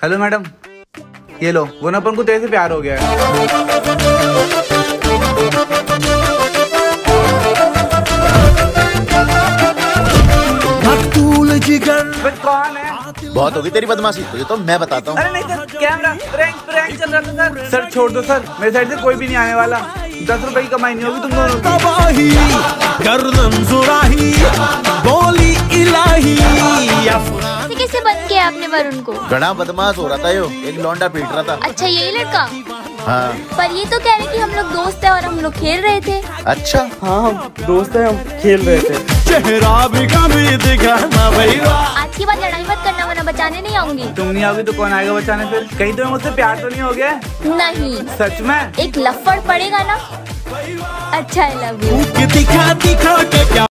Hello madam, ये लो। वो ना अपन को तेरे से प्यार हो गया है। कौन है? बहुत होगी तेरी बदमाशी, तुझे तो मैं बताता हूँ। अरे नहीं सर, कैमरा प्रैंक चल रहा था सर। सर छोड़ दो सर, मेरे साइड से कोई भी नहीं आने वाला। 10 रुपए की कमाई नहीं होगी तुम दोनों की। कैसे बंद किया आपने वरुण को? घना बदमाश हो रहा था यो, एक लौंडा पीट रहा था। अच्छा यही लड़का? हाँ। पर ये तो कह रहे कि हम लोग दोस्त हैं और हम लोग खेल रहे थे। अच्छा हाँ हम दोस्त हैं, हम खेल रहे थे। चेहरा भी कभी दिखाना भैया। आज की बात लड़ाई मत करना वरना बचाने नहीं आऊंगी। तुम नहीं आओगी तो कौन आएगा बचाने फिर? कहीं तुम्हें मुझसे प्यार तो नहीं हो गया? नहीं। सच में? एक लफड़ पड़ेगा ना। अच्छा, आई लव यू। दिखा दिखा के क्या